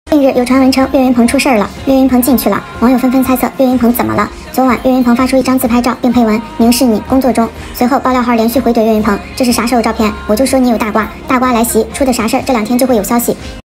近日有传闻称岳云鹏出事儿了，岳云鹏进去了，网友纷纷猜测岳云鹏怎么了。昨晚岳云鹏发出一张自拍照，并配文“明是你工作中”。随后爆料号连续回怼岳云鹏：“这是啥时候照片？我就说你有大瓜，大瓜来袭，出的啥事儿？这2天就会有消息。”